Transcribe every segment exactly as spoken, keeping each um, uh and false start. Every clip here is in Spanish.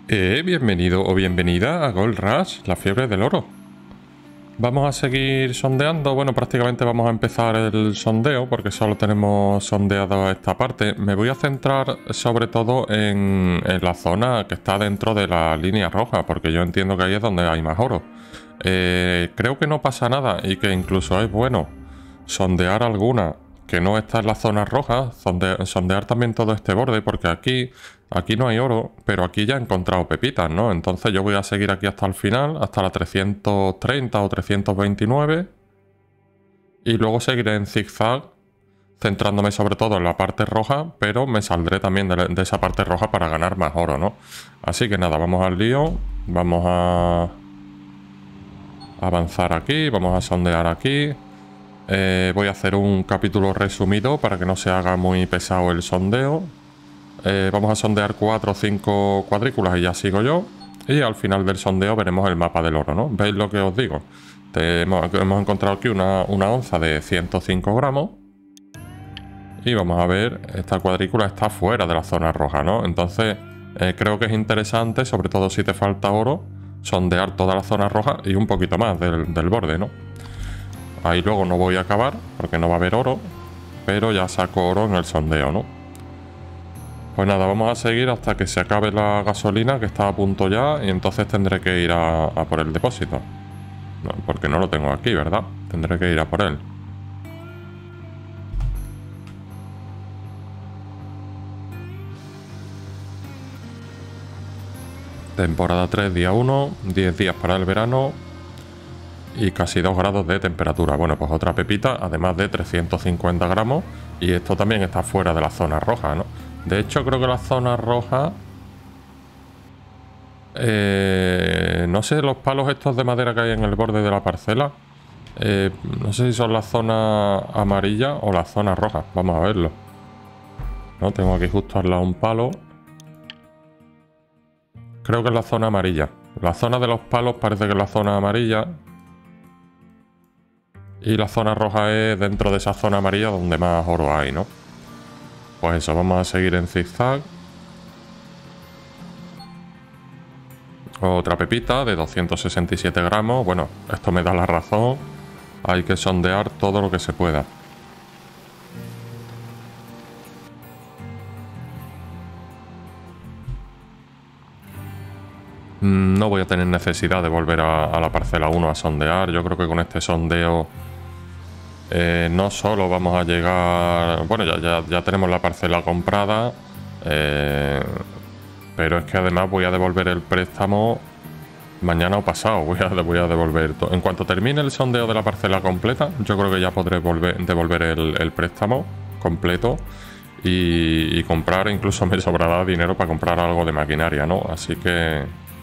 Eh, bienvenido o bienvenida a Gold Rush, la fiebre del oro. Vamos a seguir sondeando. Bueno, prácticamente vamos a empezar el sondeo porque solo tenemos sondeado esta parte. Me voy a centrar sobre todo en, en la zona que está dentro de la línea roja, porque yo entiendo que ahí es donde hay más oro. Eh, creo que no pasa nada y que incluso es bueno sondear alguna que no está en la zona roja, sonde sondear también todo este borde, porque aquí, aquí no hay oro, pero aquí ya he encontrado pepitas, ¿no? Entonces yo voy a seguir aquí hasta el final, hasta la trescientos treinta o trescientos veintinueve, y luego seguiré en zigzag, centrándome sobre todo en la parte roja, pero me saldré también de, de esa parte roja para ganar más oro, ¿no? Así que nada, vamos al lío, vamos a avanzar aquí, vamos a sondear aquí. Eh, voy a hacer un capítulo resumido para que no se haga muy pesado el sondeo. Eh, vamos a sondear cuatro o cinco cuadrículas y ya sigo yo. Y al final del sondeo veremos el mapa del oro, ¿no? ¿Veis lo que os digo? Te, hemos, hemos encontrado aquí una, una onza de ciento cinco gramos. Y vamos a ver, esta cuadrícula está fuera de la zona roja, ¿no? Entonces eh, creo que es interesante, sobre todo si te falta oro, sondear toda la zona roja y un poquito más del, del borde, ¿no? Ahí luego no voy a acabar porque no va a haber oro, pero ya saco oro en el sondeo, ¿no? Pues nada, vamos a seguir hasta que se acabe la gasolina, que está a punto ya, y entonces tendré que ir a, a por el depósito. No, porque no lo tengo aquí, ¿verdad? Tendré que ir a por él. Temporada tres, día uno, diez días para el verano y casi dos grados de temperatura. Bueno, pues otra pepita, además de trescientos cincuenta gramos, y esto también está fuera de la zona roja, ¿no? De hecho, creo que la zona roja... Eh, no sé, los palos estos de madera que hay en el borde de la parcela. Eh, no sé si son la zona amarilla o la zona roja. Vamos a verlo. No, tengo aquí justo al lado un palo. Creo que es la zona amarilla. La zona de los palos parece que es la zona amarilla. Y la zona roja es dentro de esa zona amarilla donde más oro hay, ¿no? Pues eso, vamos a seguir en zigzag. Otra pepita de doscientos sesenta y siete gramos. Bueno, esto me da la razón. Hay que sondear todo lo que se pueda. No voy a tener necesidad de volver a, a la parcela uno a sondear. Yo creo que con este sondeo eh, no solo vamos a llegar... Bueno, ya, ya, ya tenemos la parcela comprada. Eh, pero es que además voy a devolver el préstamo mañana o pasado. Voy a, voy a devolver todo. En cuanto termine el sondeo de la parcela completa, yo creo que ya podré volver, devolver el, el préstamo completo. Y, y comprar, incluso me sobrará dinero para comprar algo de maquinaria, ¿no? Así que...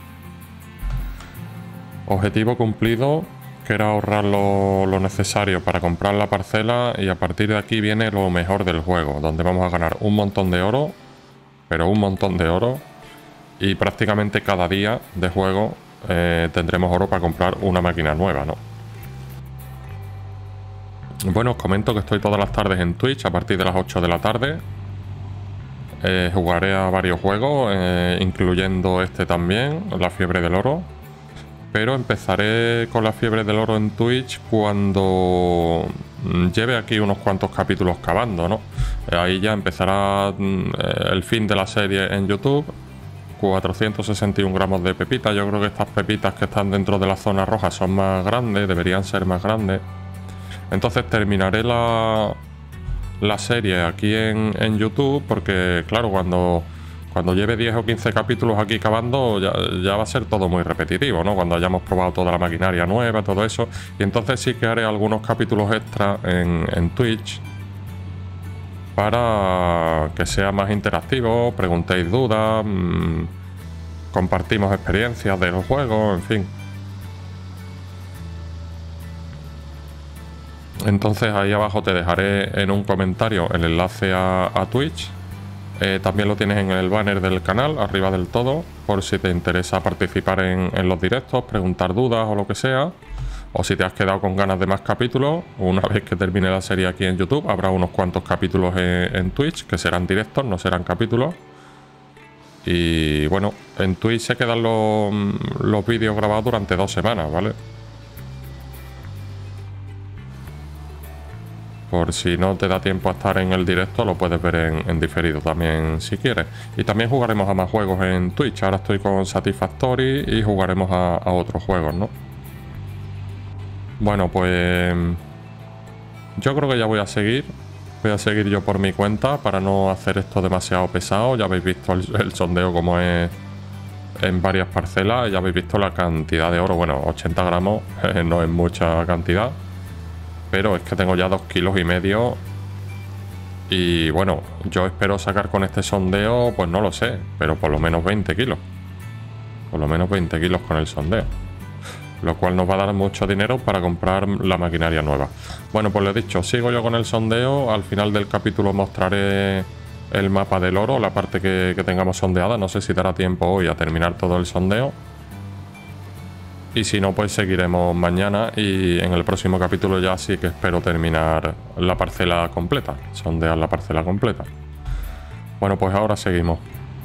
Objetivo cumplido, que era ahorrar lo, lo necesario para comprar la parcela, y a partir de aquí viene lo mejor del juego, donde vamos a ganar un montón de oro, pero un montón de oro, y prácticamente cada día de juego eh, tendremos oro para comprar una máquina nueva, ¿no? Bueno, os comento que estoy todas las tardes en Twitch a partir de las ocho de la tarde. Eh, jugaré a varios juegos, eh, incluyendo este también, la fiebre del oro. Pero empezaré con la fiebre del oro en Twitch cuando lleve aquí unos cuantos capítulos cavando, ¿no? Ahí ya empezará el fin de la serie en YouTube. cuatrocientos sesenta y un gramos de pepitas. Yo creo que estas pepitas que están dentro de la zona roja son más grandes, deberían ser más grandes. Entonces terminaré la, la serie aquí en, en YouTube, porque claro, cuando... Cuando lleve diez o quince capítulos aquí cavando, ya, ya va a ser todo muy repetitivo, ¿no? Cuando hayamos probado toda la maquinaria nueva, todo eso. Y entonces sí que haré algunos capítulos extra en, en Twitch para que sea más interactivo, preguntéis dudas, mmm, compartimos experiencias de los juegos, en fin. Entonces ahí abajo te dejaré en un comentario el enlace a, a Twitch. Eh, también lo tienes en el banner del canal, arriba del todo, por si te interesa participar en, en los directos, preguntar dudas o lo que sea. O si te has quedado con ganas de más capítulos, una vez que termine la serie aquí en YouTube, habrá unos cuantos capítulos en, en Twitch, que serán directos, no serán capítulos. Y bueno, en Twitch se quedan los, los vídeos grabados durante dos semanas, ¿vale? Por si no te da tiempo a estar en el directo, lo puedes ver en, en diferido también si quieres. Y también jugaremos a más juegos en Twitch. Ahora estoy con Satisfactory y jugaremos a, a otros juegos, ¿no? Bueno, pues yo creo que ya voy a seguir. Voy a seguir yo por mi cuenta para no hacer esto demasiado pesado. Ya habéis visto el, el sondeo como es en varias parcelas. Ya habéis visto la cantidad de oro. Bueno, ochenta gramos eh, no es mucha cantidad. Pero es que tengo ya dos kilos y medio. Y bueno, yo espero sacar con este sondeo, pues no lo sé, pero por lo menos veinte kilos. Por lo menos veinte kilos con el sondeo. Lo cual nos va a dar mucho dinero para comprar la maquinaria nueva. Bueno, pues lo he dicho, sigo yo con el sondeo. Al final del capítulo mostraré el mapa del oro, la parte que, que tengamos sondeada. No sé si dará tiempo hoy a terminar todo el sondeo. Y si no, pues seguiremos mañana y en el próximo capítulo ya sí que espero terminar la parcela completa, sondear la parcela completa. Bueno, pues ahora seguimos.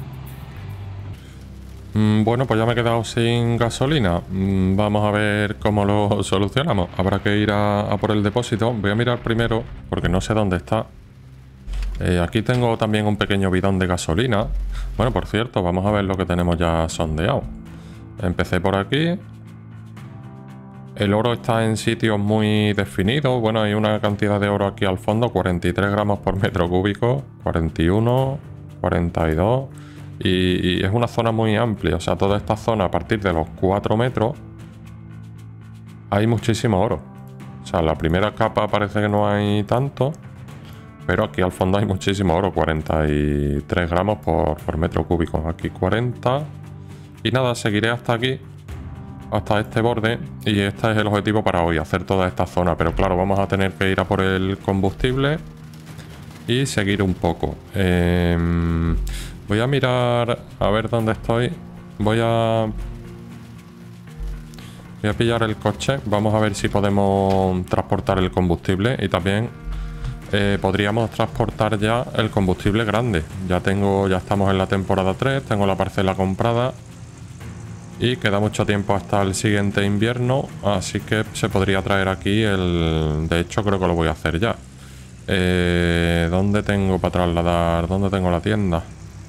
Mm, bueno, pues ya me he quedado sin gasolina. Mm, vamos a ver cómo lo solucionamos. Habrá que ir a, a por el depósito. Voy a mirar primero porque no sé dónde está. Eh, aquí tengo también un pequeño bidón de gasolina. Bueno, por cierto, vamos a ver lo que tenemos ya sondeado. Empecé por aquí. El oro está en sitios muy definidos. Bueno, hay una cantidad de oro aquí al fondo, cuarenta y tres gramos por metro cúbico, cuarenta y uno, cuarenta y dos. Y, y es una zona muy amplia. O sea, toda esta zona a partir de los cuatro metros hay muchísimo oro. O sea, la primera capa parece que no hay tanto, pero aquí al fondo hay muchísimo oro, cuarenta y tres gramos por, por metro cúbico. Aquí cuarenta. Y nada, seguiré hasta aquí, hasta este borde, y este es el objetivo para hoy, hacer toda esta zona. Pero claro, vamos a tener que ir a por el combustible y seguir un poco. Eh, voy a mirar a ver dónde estoy. Voy a voy a pillar el coche. Vamos a ver si podemos transportar el combustible. Y también eh, podríamos transportar ya el combustible grande. Ya tengo, ya estamos en la temporada tres, tengo la parcela comprada y queda mucho tiempo hasta el siguiente invierno, así que se podría traer aquí el... De hecho, creo que lo voy a hacer ya. Eh, ¿Dónde tengo para trasladar? ¿Dónde tengo la tienda?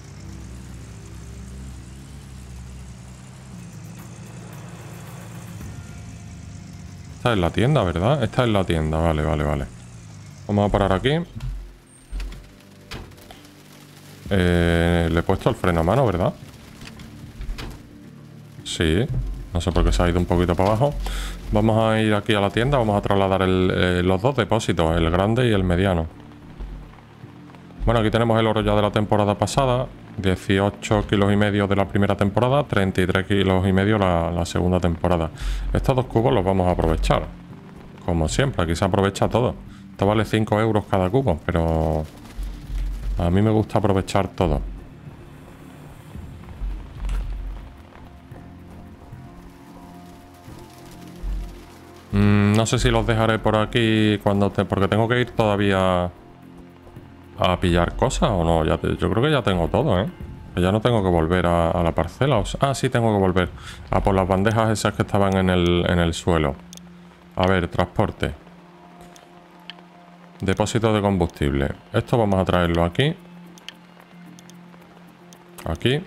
Esta es la tienda, ¿verdad? Esta es la tienda, vale, vale, vale. Vamos a parar aquí. Eh, le he puesto el freno a mano, ¿verdad? Sí, no sé por qué se ha ido un poquito para abajo. Vamos a ir aquí a la tienda, vamos a trasladar el, eh, los dos depósitos, el grande y el mediano. Bueno, aquí tenemos el oro ya de la temporada pasada, dieciocho kilos y medio de la primera temporada, treinta y tres kilos y medio la, la segunda temporada. Estos dos cubos los vamos a aprovechar, como siempre, aquí se aprovecha todo. Esto vale cinco euros cada cubo, pero a mí me gusta aprovechar todo. Mm, no sé si los dejaré por aquí cuando te... porque tengo que ir todavía a pillar cosas o no. Ya te... Yo creo que ya tengo todo, ¿eh? Que ya no tengo que volver a, a la parcela. O sea... Ah, sí tengo que volver a por las bandejas esas que estaban en el, en el suelo. A ver, transporte. Depósito de combustible. Esto vamos a traerlo aquí. Aquí.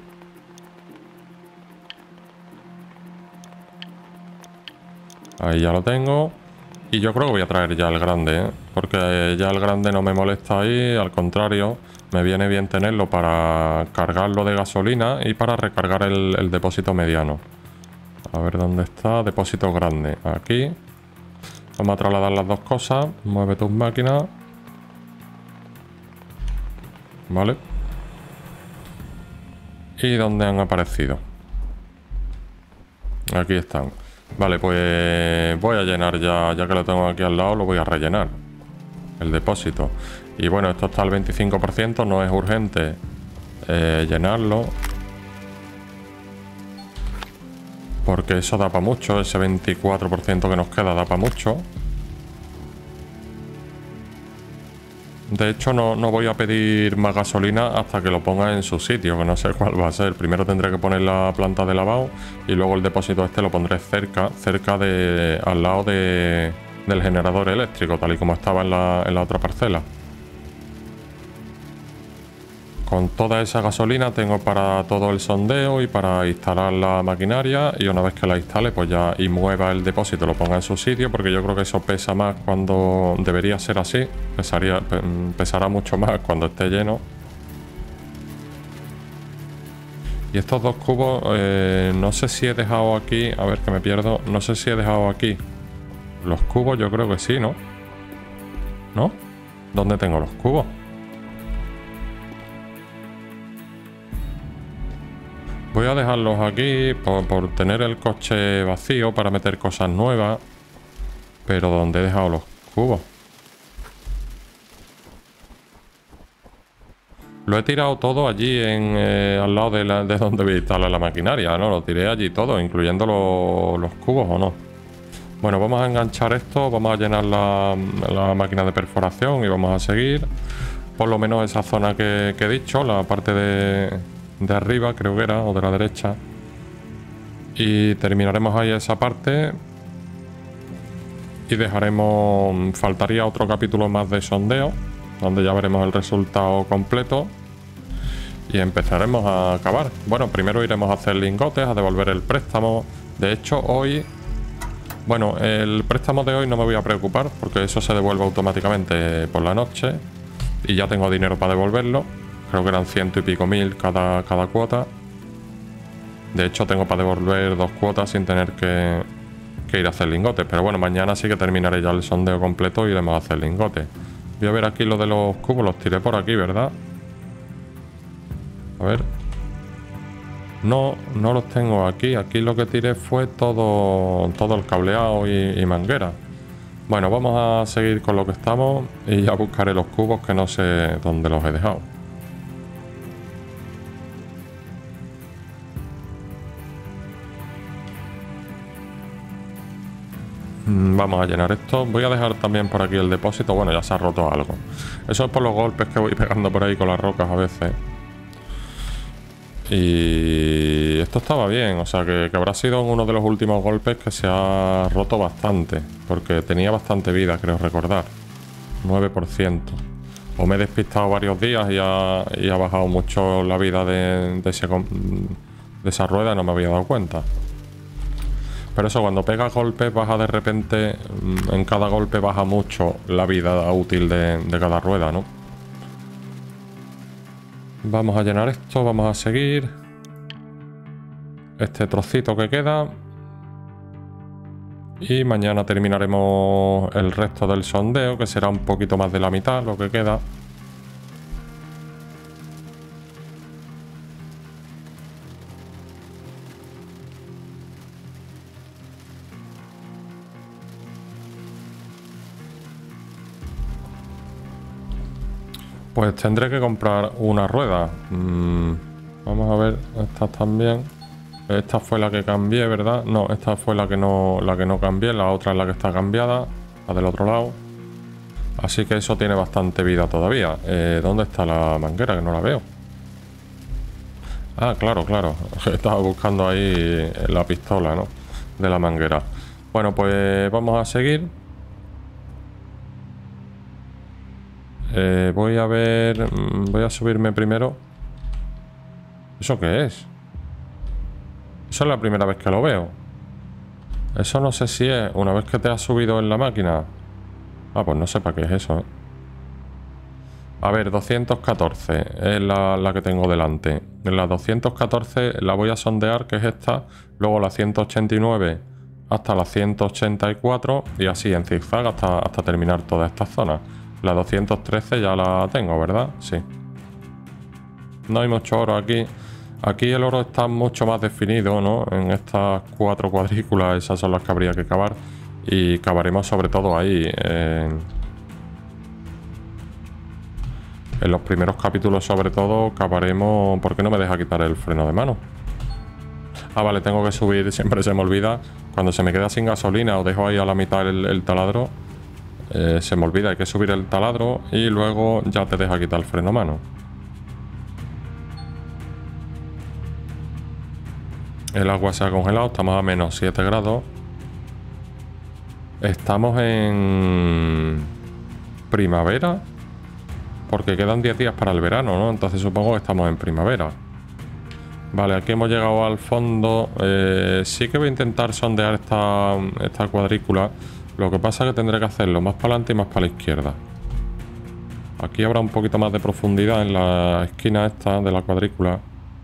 Ahí ya lo tengo. Y yo creo que voy a traer ya el grande, ¿eh? Porque ya el grande no me molesta ahí. Al contrario, me viene bien tenerlo para cargarlo de gasolina y para recargar el, el depósito mediano. A ver dónde está. Depósito grande. Aquí. Vamos a trasladar las dos cosas. Mueve tus máquinas. Vale. ¿Y dónde han aparecido? Aquí están. Vale, pues voy a llenar ya, ya que lo tengo aquí al lado, lo voy a rellenar. El depósito. Y bueno, esto está al veinticinco por ciento, no es urgente eh, llenarlo. Porque eso da para mucho, ese veinticuatro por ciento que nos queda da para mucho. De hecho, no, no voy a pedir más gasolina hasta que lo ponga en su sitio, que no sé cuál va a ser. Primero tendré que poner la planta de lavado y luego el depósito este lo pondré cerca, cerca de, al lado de, del generador eléctrico, tal y como estaba en la, en la otra parcela. Con toda esa gasolina tengo para todo el sondeo y para instalar la maquinaria, y una vez que la instale pues ya y mueva el depósito, lo ponga en su sitio, porque yo creo que eso pesa más cuando debería ser así, pesaría, pesará mucho más cuando esté lleno. Y estos dos cubos, eh, no sé si he dejado aquí, a ver que me pierdo, no sé si he dejado aquí los cubos, yo creo que sí, ¿no? ¿No? ¿Dónde tengo los cubos? Voy a dejarlos aquí por, por tener el coche vacío para meter cosas nuevas. Pero ¿dónde he dejado los cubos? Lo he tirado todo allí en, eh, al lado de, la, de donde voy a instalar la maquinaria, ¿no? Lo tiré allí todo, incluyendo lo, los cubos, ¿o no? Bueno, vamos a enganchar esto, vamos a llenar la, la máquina de perforación y vamos a seguir. Por lo menos esa zona que, que he dicho, la parte de... de arriba creo que era, o de la derecha, y terminaremos ahí esa parte y dejaremos, faltaría otro capítulo más de sondeo donde ya veremos el resultado completo y empezaremos a acabar. Bueno, primero iremos a hacer lingotes, a devolver el préstamo. De hecho hoy, bueno, el préstamo de hoy no me voy a preocupar porque eso se devuelve automáticamente por la noche y ya tengo dinero para devolverlo. Creo que eran ciento y pico mil cada, cada cuota. De hecho, tengo para devolver dos cuotas sin tener que, que ir a hacer lingotes. Pero bueno, mañana sí que terminaré ya el sondeo completo y iremos a hacer lingotes. Voy a ver aquí lo de los cubos. Los tiré por aquí, ¿verdad? A ver. No, no los tengo aquí. Aquí lo que tiré fue todo, todo el cableado y, y manguera. Bueno, vamos a seguir con lo que estamos y ya buscaré los cubos que no sé dónde los he dejado. Vamos a llenar esto. Voy a dejar también por aquí el depósito. Bueno, ya se ha roto algo. Eso es por los golpes que voy pegando por ahí con las rocas a veces. Y esto estaba bien. O sea que, que habrá sido uno de los últimos golpes que se ha roto bastante. Porque tenía bastante vida, creo recordar. nueve por ciento. O me he despistado varios días y ha, y ha bajado mucho la vida de, de, ese, de esa rueda. No me había dado cuenta. Pero eso, cuando pegas golpes, baja de repente, en cada golpe baja mucho la vida útil de, de cada rueda, ¿no? Vamos a llenar esto, vamos a seguir. Este trocito que queda. Y mañana terminaremos el resto del sondeo, que será un poquito más de la mitad lo que queda. Pues tendré que comprar una rueda. Mm, vamos a ver, estas también. Esta fue la que cambié, ¿verdad? No, esta fue la que no, la que no cambié. La otra es la que está cambiada, la del otro lado. Así que eso tiene bastante vida todavía. Eh, ¿Dónde está la manguera? Que no la veo. Ah, claro, claro. Estaba buscando ahí la pistola, ¿no? De la manguera. Bueno, pues vamos a seguir. Eh, voy a ver... Voy a subirme primero. ¿Eso qué es? Eso es la primera vez que lo veo. Eso no sé si es una vez que te has subido en la máquina. Ah, pues no sé para qué es eso, ¿eh? A ver, doscientos catorce es la, la que tengo delante. En la doscientos catorce la voy a sondear, que es esta. Luego la ciento ochenta y nueve hasta la ciento ochenta y cuatro. Y así en zigzag hasta, hasta terminar toda esta zona. La doscientos trece ya la tengo, ¿verdad? Sí. No hay mucho oro aquí. Aquí el oro está mucho más definido, ¿no? En estas cuatro cuadrículas, esas son las que habría que cavar. Y cavaremos sobre todo ahí. En, en los primeros capítulos sobre todo cavaremos... ¿Por qué no me deja quitar el freno de mano? Ah, vale, tengo que subir, siempre se me olvida. Cuando se me queda sin gasolina o dejo ahí a la mitad el, el taladro... eh, se me olvida, hay que subir el taladro y luego ya te deja quitar el freno a mano. El agua se ha congelado, estamos a menos siete grados. Estamos en primavera, porque quedan diez días para el verano, ¿no? Entonces supongo que estamos en primavera. Vale, aquí hemos llegado al fondo. Eh, sí que voy a intentar sondear esta, esta cuadrícula. Lo que pasa es que tendré que hacerlo más para adelante y más para la izquierda. Aquí habrá un poquito más de profundidad en la esquina esta de la cuadrícula.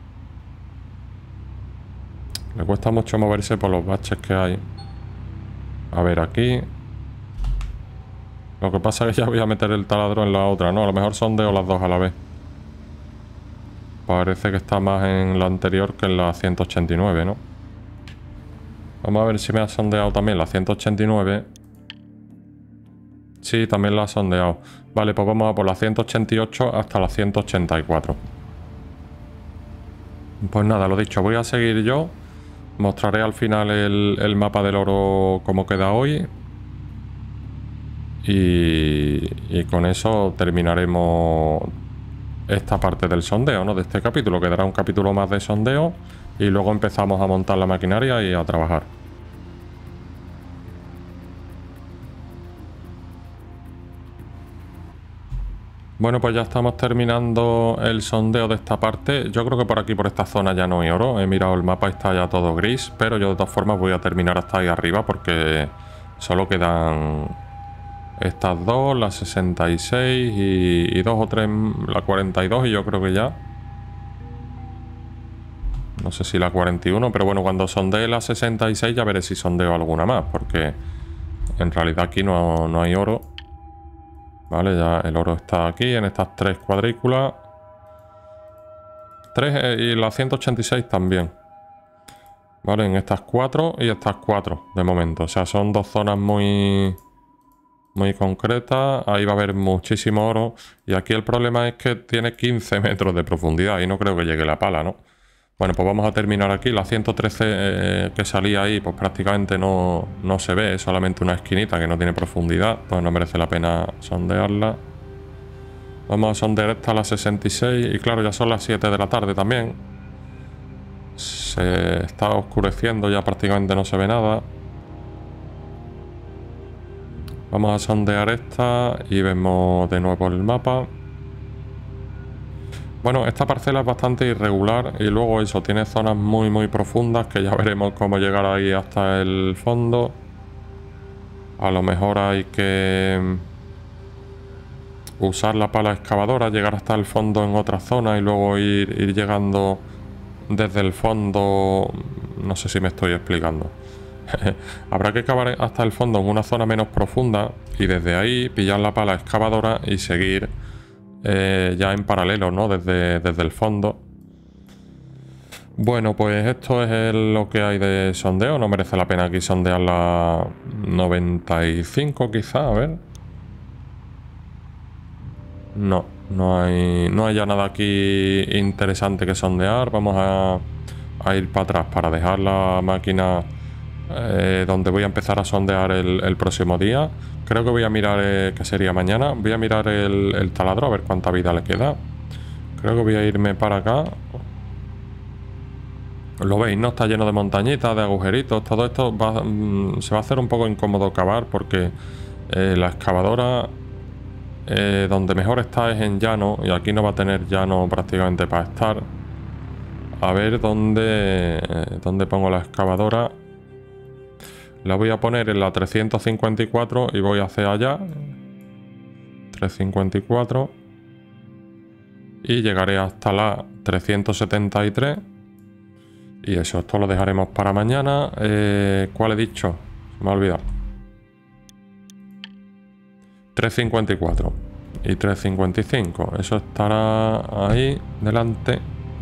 Me cuesta mucho moverse por los baches que hay. A ver, aquí. Lo que pasa es que ya voy a meter el taladro en la otra, ¿no? A lo mejor sondeo las dos a la vez. Parece que está más en la anterior que en la ciento ochenta y nueve, ¿no? Vamos a ver si me ha sondeado también la ciento ochenta y nueve. Sí, también la ha sondeado. Vale, pues vamos a por la ciento ochenta y ocho hasta la ciento ochenta y cuatro. Pues nada, lo dicho, voy a seguir yo. Mostraré al final el, el mapa del oro como queda hoy. Y, y con eso terminaremos esta parte del sondeo, ¿no? De este capítulo. Quedará un capítulo más de sondeo y luego empezamos a montar la maquinaria y a trabajar. Bueno, pues ya estamos terminando el sondeo de esta parte. Yo creo que por aquí, por esta zona, ya no hay oro. He mirado el mapa y está ya todo gris, pero yo de todas formas voy a terminar hasta ahí arriba porque solo quedan estas dos, la sesenta y seis y, y dos o tres, la cuarenta y dos, y yo creo que ya. No sé si la cuarenta y uno, pero bueno, cuando sondee la sesenta y seis ya veré si sondeo alguna más, porque en realidad aquí no, no hay oro. Vale, ya el oro está aquí en estas tres cuadrículas. Tres eh, y la ciento ochenta y seis también. Vale, en estas cuatro y estas cuatro de momento. O sea, son dos zonas muy, muy concretas. Ahí va a haber muchísimo oro. Y aquí el problema es que tiene quince metros de profundidad y no creo que llegue la pala, ¿no? Bueno, pues vamos a terminar aquí. La ciento trece eh, que salía ahí, pues prácticamente no, no se ve. Es solamente una esquinita que no tiene profundidad. Pues no merece la pena sondearla. Vamos a sondear esta, la sesenta y seis. Y claro, ya son las siete de la tarde también. Se está oscureciendo, ya prácticamente no se ve nada. Vamos a sondear esta y vemos de nuevo el mapa. Bueno, esta parcela es bastante irregular y luego eso, tiene zonas muy muy profundas que ya veremos cómo llegar ahí hasta el fondo. A lo mejor hay que usar la pala excavadora, llegar hasta el fondo en otra zona y luego ir, ir llegando desde el fondo. No sé si me estoy explicando. Habrá que cavar hasta el fondo en una zona menos profunda y desde ahí pillar la pala excavadora y seguir Eh, ya en paralelo, ¿no? Desde, desde el fondo. Bueno, pues esto es el, lo que hay de sondeo. No merece la pena aquí sondear la noventa y cinco quizá, a ver. No, no hay, no hay ya nada aquí interesante que sondear. Vamos a, a ir para atrás para dejar la máquina eh, donde voy a empezar a sondear el, el próximo día. Creo que voy a mirar, eh, que sería mañana, voy a mirar el, el taladro a ver cuánta vida le queda. Creo que voy a irme para acá. Lo veis, ¿no? Está lleno de montañitas, de agujeritos. Todo esto va, mm, se va a hacer un poco incómodo cavar porque eh, la excavadora eh, donde mejor está es en llano y aquí no va a tener llano prácticamente para estar. A ver dónde, eh, dónde pongo la excavadora. La voy a poner en la trescientos cincuenta y cuatro y voy hacia allá. trescientos cincuenta y cuatro. Y llegaré hasta la trescientos setenta y tres. Y eso, esto lo dejaremos para mañana. Eh, ¿Cuál he dicho? Se me ha olvidado. trescientos cincuenta y cuatro y trescientos cincuenta y cinco. Eso estará ahí delante.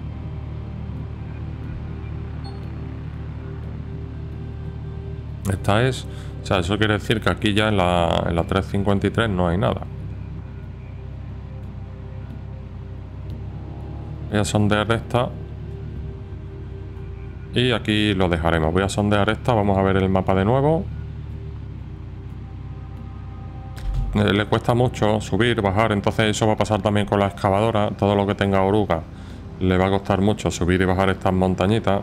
Esta es, o sea, eso quiere decir que aquí ya en la, en la trescientos cincuenta y tres no hay nada. Voy a sondear esta. Y aquí lo dejaremos. Voy a sondear esta, vamos a ver el mapa de nuevo. eh, le cuesta mucho subir, bajar, entonces eso va a pasar también con la excavadora. Todo lo que tenga oruga le va a costar mucho subir y bajar estas montañitas.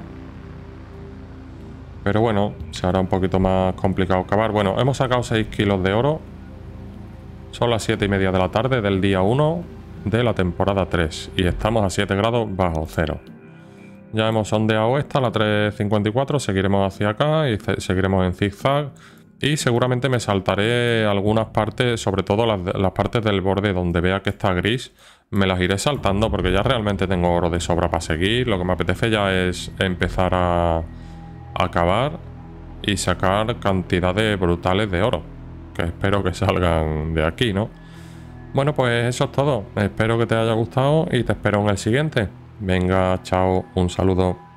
Pero bueno, se hará un poquito más complicado cavar. Bueno, hemos sacado seis kilos de oro. Son las siete y media de la tarde del día uno de la temporada tres. Y estamos a siete grados bajo cero. Ya hemos sondeado esta, la tres cincuenta y cuatro. Seguiremos hacia acá y seguiremos en zigzag. Y seguramente me saltaré algunas partes, sobre todo las, las partes del borde donde vea que está gris. Me las iré saltando porque ya realmente tengo oro de sobra para seguir. Lo que me apetece ya es empezar a... acabar y sacar cantidades brutales de oro, que espero que salgan de aquí, ¿no? Bueno, pues eso es todo. Espero que te haya gustado y te espero en el siguiente. Venga, chao, un saludo.